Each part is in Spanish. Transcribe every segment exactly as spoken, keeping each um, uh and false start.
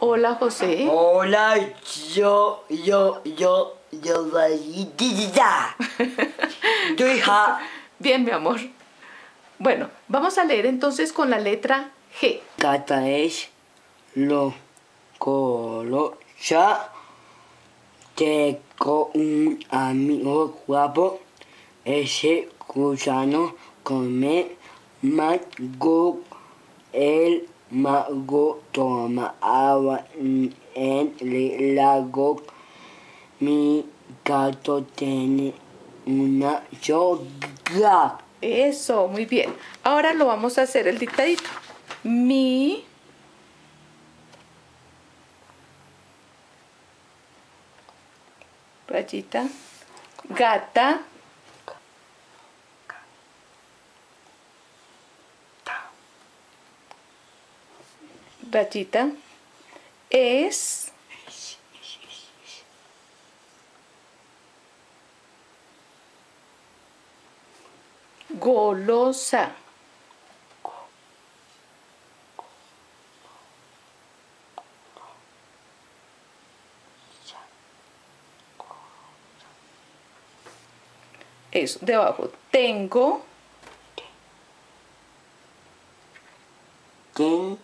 Hola, José. Hola, yo, yo, yo, yo, ya. Tu hija. Bien, mi amor. Bueno, vamos a leer entonces con la letra G. Gata es lo colocha. Tengo un amigo guapo. Ese gusano come mago. El mago toma agua en el lago. Mi gato tiene una yoga. Eso, muy bien. Ahora lo vamos a hacer el dictadito. Mi rayita, gata, rayita, es golosa. Eso, debajo. Tengo. Tengo.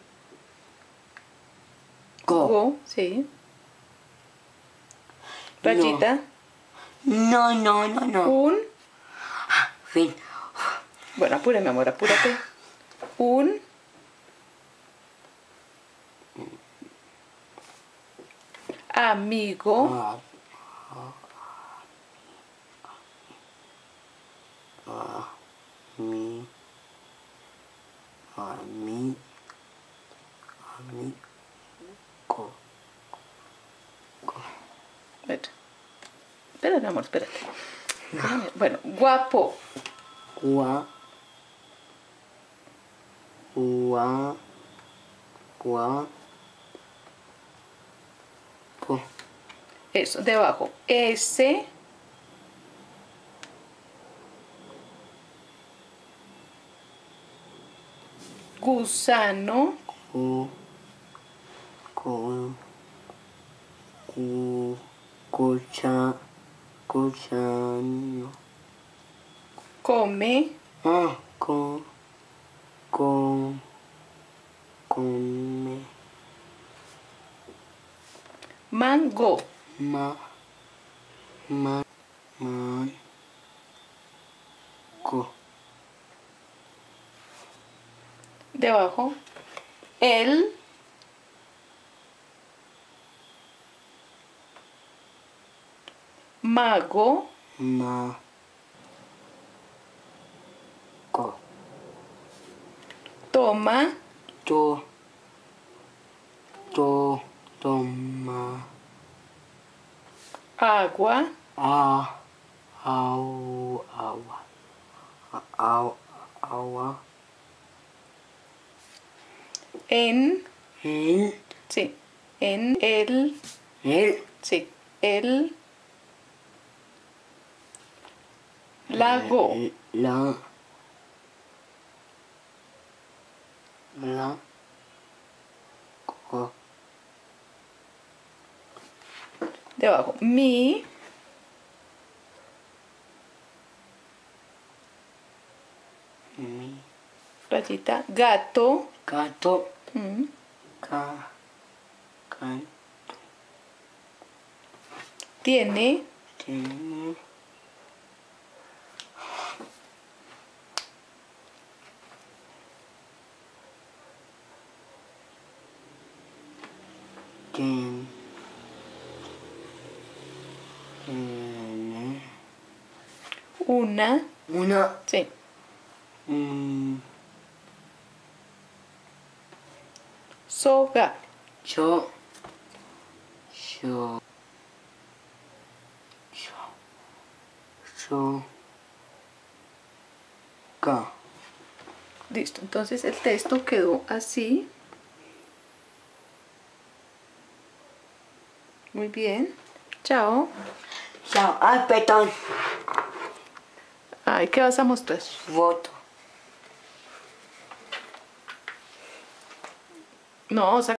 Go, sí. Rayita. No, no, no, no. Un. Fin. Bueno, apúrate, mi amor, apúrate. Un. Amigo. Ah, ah, ah, mi, a mí, a mí, co, co. Espérate, espérate, amor, espérate. Bueno, guapo. Gua, gua, gua, po. Eso, debajo. S. Gusano. Cu, cu, cu, cucha, cuchano. Come. Ah, con, con, come, Mango. ma, ma, ma, co. Debajo. El. Mago. Ma, co. Toma. To, to, toma, Agua. a, au, agua, a, au, agua, En. en, Sí. En el. el, Sí. El. Lago. la, la, co, Debajo. Mi. mi, Rayita. Gato. gato, Mm. ca, can, Tiene. tiene, tiene, tiene, Una. una, Sí. mm, Soga. yo, yo, yo, yo, ca. Listo. Entonces el texto quedó así. Muy bien. Chao. Chao. Ah, perdón. Ay, ¿qué vas a mostrar? Voto. No, o sea,